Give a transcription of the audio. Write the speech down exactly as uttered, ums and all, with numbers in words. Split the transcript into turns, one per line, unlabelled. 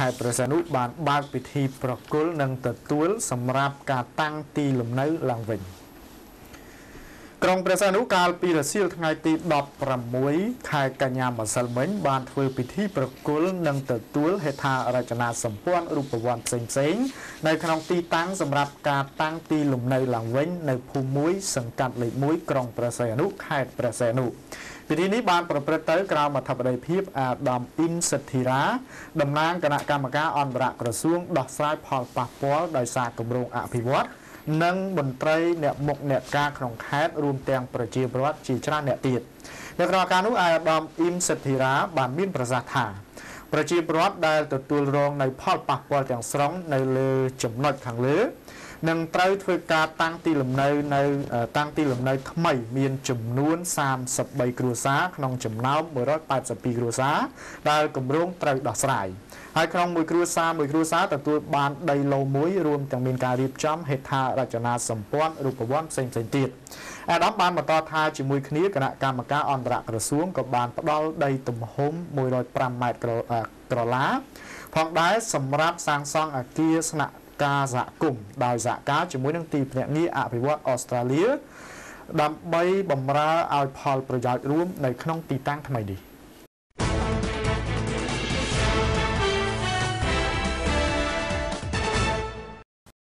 ខេត្តព្រះសីហនុបានបើកពិធីប្រគល់និងទទួលសម្រាប់ការតាំងទីលំនៅឡើងវិញក្រុងព្រះសីហនុកាលពីរសៀលថ្ងៃទីដប់ប្រាំមួយខែកញ្ញាម្សិលមិញបានធ្វើពិធីប្រគល់និងទទួលហេដ្ឋារចនាសម្ព័ន្ធរូបវន្តផ្សេងៗនៅក្នុងទីតាំងសម្រាប់ការតាំងទីលំនៅឡើងវិញនៅភូមិមួយសង្កាត់លេខមួយក្រុងព្រះសីហនុខេត្តព្រះសីហនុពិធីនេះបានប្រព្រឹត្តទៅក្រោមអធិបតីភាពអាដាមអ៊ីនសិទ្ធិរាតំណាងគណៈកម្មការអន្តរក្រសួងដោះស្រាយផលប៉ះពាល់ដោយសារគម្រោងអភិវឌ្ឍនិងមន្ត្រីអ្នកមុខអ្នកការក្នុងខេត្តរួមទាំងប្រជាពលរដ្ឋជាច្រើនអ្នកទៀតនៅក្នុងការនោះអាដាមអ៊ីនសិទ្ធិរាបានមានប្រសាសន៍ថាប្រជាពលរដ្ឋដែលទទួលរងនៅផលប៉ះពាល់ទាំងស្រុងនៅលើចំណុចខាងលើនឹងត្រូវធ្វើការតាំងទីលំនៅនៅតាំងទីលំនៅថ្មីមានចំនួនសាមសិបបីគ្រួសារក្នុងចំណោមមួយរយប៉ែតសិបពីរគ្រួសារដែលគម្រោងត្រូវដោះស្រាយហើយក្នុងមួយគ្រួសារមួយគ្រួសារទទួលបានដីឡូមួយរួមទាំងមានការរៀបចំហេដ្ឋារចនាសម្ព័ន្ធរូបវន្តផ្សេងៗទៀតអាដាមបានបន្តថាជាមួយគ្នាគណៈកម្មការអន្តរក្រសួងក៏បានផ្ដល់ដីទំហំមួយរយប្រាំម៉ែត្រក្រឡាផងដែរសម្រាប់សាងសង់អគារស្នាក់ការសហគមន៍ដោយសហការជាមួយនឹងទីភ្នាក់ងារអភិវឌ្ឍអូស្ត្រាលីដើម្បីបម្រើឲ្យផលប្រយោជន៍រួមនៅក្នុងទីតាំងថ្មីនេះ